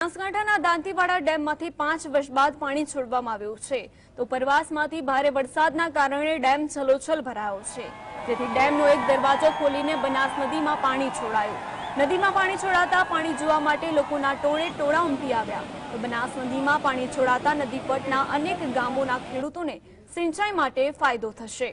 બનાસકાંઠાના દાંતીવાડા ડેમમાંથી 5 વર્ષ બાદ પાણી છોડવામાં આવ્યું છે તો ઉપરવાસમાંથી ભારે વરસાદના કારણે ડેમ છલોછલ ભરાયો છે, જેથી ડેમનો એક દરવાજો ખોલીને બનાસ નદીમાં પાણી છોડાયું। નદીમાં પાણી છોડાતા પાણી જોવા માટે લોકોના ટોળે ટોળા ઉમટી આવ્યા તો બનાસ નદીમાં પાણી છોડાતા નદી પટના અનેક ગામોના ખેડૂતોને સિંચાઈ માટે ફાયદો થશે।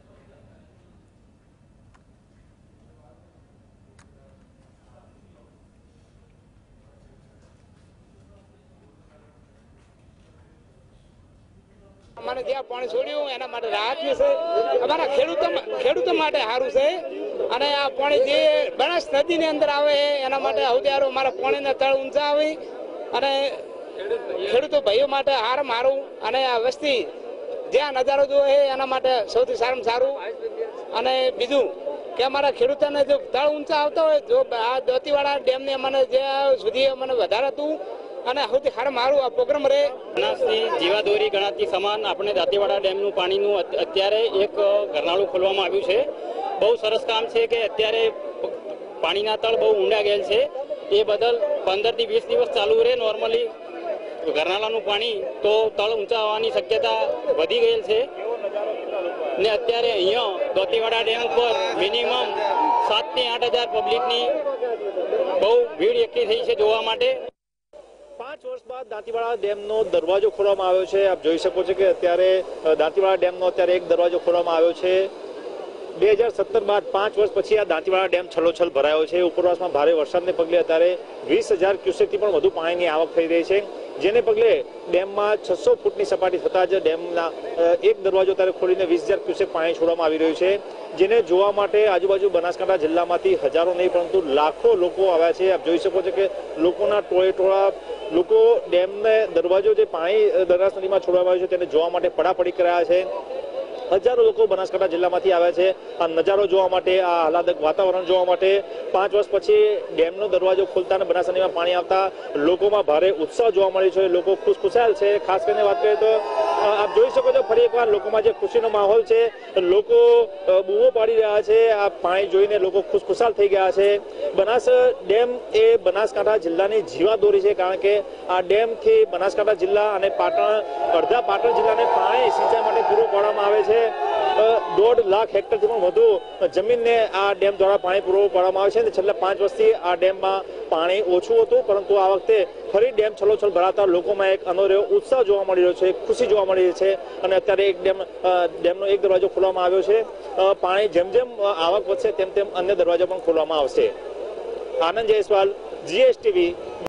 અમારે જ્યાં પાણી છોડ્યું એના માટે રાહત છે, અમારા ખેડૂતો માટે સારું છે અને આ પાણી જે બનાસ નદીની અંદર આવે એના માટે સૌથી સારું અમારા પાણીના તળ ઊંચા આવે અને ખેડૂતો ભાઈઓ માટે સારું અને આ વસ્તી જ્યાં નજારો જોવે એના માટે સૌથી સારામાં સારું। અને બીજું કે અમારા ખેડૂતોને જો તળ ઊંચા આવતા હોય, જો આ દાંતીવાડા ડેમને અમને જ્યાં સુધી અમને વધારે હતું અને સૌથી સારામાં સારું આ પ્રોગ્રામ રહે। બનાસની જીવાદોરી ગણાતી સમાન આપણે દાંતીવાડા ડેમનું પાણીનું અત્યારે એક ગરનાળું ખોલવામાં આવ્યું છે। બહુ સરસ કામ છે કે અત્યારે પાણીના તળ બહુ ઊંડા ગયેલ છે, એ બદલ 15 થી 20 દિવસ ચાલુ રહે નોર્મલી ગરનાળાનું પાણી તો તળ ઊંચા આવવાની શક્યતા વધી ગયેલ છે ને અત્યારે અહીંયા દાંતીવાડા ડેમ પર મિનિમમ 7 થી 8 હજાર પબ્લિકની બહુ ભીડ એકઠી થઈ છે જોવા માટે। 5 વર્ષ બાદ દાંતીવાડા ડેમનો દરવાજો ખોલવામાં આવ્યો છે। આપ જોઈ શકો છો કે અત્યારે દાંતીવાડા ડેમનો અત્યારે એક દરવાજો ખોલવામાં આવ્યો છે। 2017 બાદ 5 વર્ષ પછી આ દાંતીવાડા ડેમ છલોછલ ભરાયો છે। ઉપરવાસમાં ભારે વરસાદને પગલે અત્યારે 20,000 ક્યુસેકથી પણ વધુ પાણીની આવક થઈ રહી છે, જેને પગલે ડેમમાં 600 ફૂટની સપાટી થતા જ ડેમના એક દરવાજો અત્યારે ખોલીને 20,000 ક્યુસેક પાણી છોડવામાં આવી રહ્યું છે, જેને જોવા માટે આજુબાજુ બનાસકાંઠા જિલ્લામાંથી હજારો નહીં પરંતુ લાખો લોકો આવ્યા છે। આપ જોઈ શકો છો કે લોકોના ટોળે ટોળા લોકો ડેમને દરવાજો જે પાણી બનાસ નદીમાં છોડવામાં આવ્યું છે તેને જોવા માટે પડાપડી કર્યા છે। હજારો લોકો બનાસકાંઠા જિલ્લામાંથી આવ્યા છે આ નજારો જોવા માટે, આ આહલાદક વાતાવરણ જોવા માટે। 5 વર્ષ પછી ડેમનો દરવાજો ખોલતા અને બનાસ નદીમાં પાણી આવતા લોકોમાં ભારે ઉત્સાહ જોવા મળ્યો છે, લોકો ખુશખુશાલ છે। ખાસ કરીને વાત કરીએ તો આપ જોઈ શકો છો ફરી એકવાર લોકોમાં જે ખુશીનો માહોલ છે, લોકો બૂમો પાડી રહ્યા છે, આ પાણી જોઈને લોકો ખુશખુશાલ થઈ ગયા છે। બનાસ ડેમ એ બનાસકાંઠા જિલ્લાની જીવાદોરી છે, કારણ કે આ ડેમથી બનાસકાંઠા જિલ્લા અને અડધા પાટણ જિલ્લાને પાણી સિંચાઈ માટે પૂરું પાડવામાં આવે છે। 1.5 લાખ હેક્ટરથી પણ વધુ જમીનને આ ડેમ દ્વારા પાણી પૂરું પાડવામાં આવે છે। છેલ્લા 5 વર્ષથી આ ડેમમાં પાણી ઓછું હતું, પરંતુ આ વખતે ફરી ડેમ છલોછલ ભરાતા લોકોમાં એક અનોરો ઉત્સાહ જોવા મળી રહ્યો છે, ખુશી જોવા મળી રહી છે અને અત્યારે એક ડેમનો એક દરવાજો ખોલવામાં આવ્યો છે। પાણી જેમ જેમ આવક વધશે તેમ તેમ અન્ય દરવાજા પણ ખોલવામાં આવશે। આનંદ જયસ્વાલ, GSTV।